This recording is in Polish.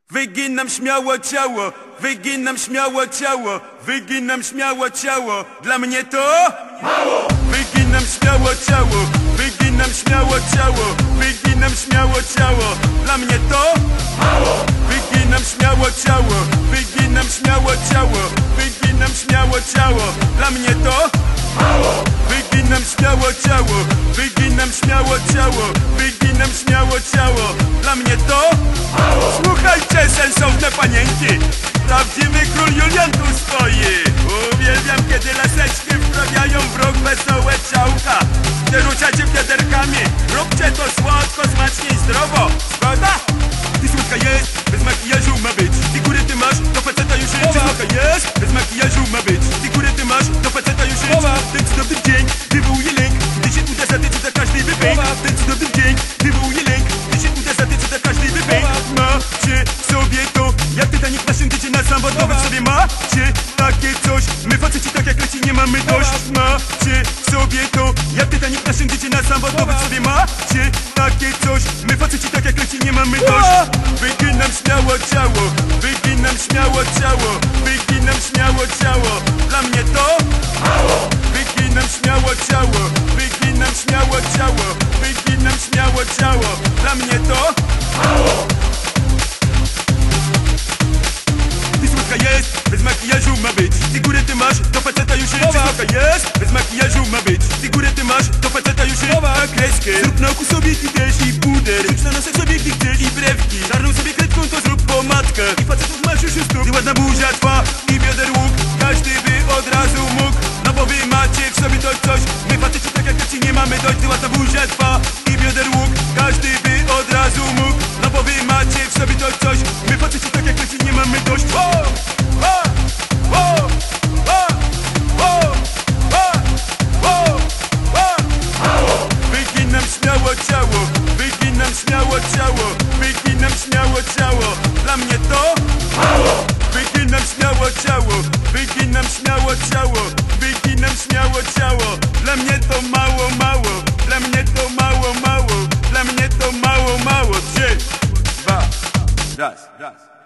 Wyginam śmiało ciało, wyginam śmiało ciało, wyginam śmiało ciało. Dla mnie to mało. Wyginam śmiało ciało, wyginam śmiało ciało, wyginam śmiało ciało. Dla mnie to mało. Wyginam śmiało ciało, wyginam śmiało ciało, wyginam śmiało ciało. Dla mnie to mało. Wyginam śmiało ciało, wyginam śmiało ciało, wyginam śmiało ciało. Dla mnie to mało. Słuchajcie, sensowne panienki, prawdziwy król Julian tu stoi. Uwielbiam, kiedy laseczki wprawiają w rok wesołe ciałka. Nie rzucacie wiaderkami, róbcie to słodko, smacznie i zdrowo. Zgoda? Ty słodka jest, bez makijażu ma być. Ty góry ty masz, do faceta już żyć. Czy słodka jest, bez makijażu ma być. Ty góry ty masz, do faceta już żyć. Ten cudowny dzień wywołuje lęk, gdy się uda zatyczy każdy wypęk. Ten cudowny dzień wywołuje lęk, gdy się uda zatyczy każdy wypęk. Macie sobie to, jak Titanic w naszym tycie na sam wodowym sobie macie takie coś. My faceci tak jak leci nie mamy dość. Macie sobie to, jak Titanic w naszym tycie na sam wodowym sobie macie takie coś. My faceci tak jak leci nie mamy dość. Wyginam śmiało ciało, wyginam śmiało ciało, wyginam śmiało ciało. Dla mnie to mało. Wyginam śmiało ciało, wyginam śmiało ciało, wyginam śmiało ciało. Dla mnie to mało. Ty słodka jest, bez makijażu ma być. Ty góry ty masz, do faceta już żyć. Ty słodka jest, bez makijażu ma być. Ty góry ty masz, do faceta już żyć. A kreskę zrób na oku sobie ty też i puder. Rzuć na nosek sobie ty chcesz i brewki. Czarną sobie kredką to zrób pomadkę. I facetów masz już stóp. Ty ładna buzia twa i bioder łuk. Każdy by od razu mógł, no bo wy macie w sobie to coś. My faceci tak jak ci nie mamy dość. Ty ładna buzia twa i bioder łuk. Każdy by od razu mógł, no bo wy macie w sobie to coś. My faceci tak jak ci nie mamy dość. Wyginam śmiało ciało, wyginam śmiało ciało, wyginam śmiało ciało. Dla mnie to mało. Wyginam śmiało ciało, wyginam śmiało ciało, wyginam śmiało ciało. Dla mnie to mało, mało, dla mnie to mało, mało, dla mnie to mało, mało. 3, 2, raz.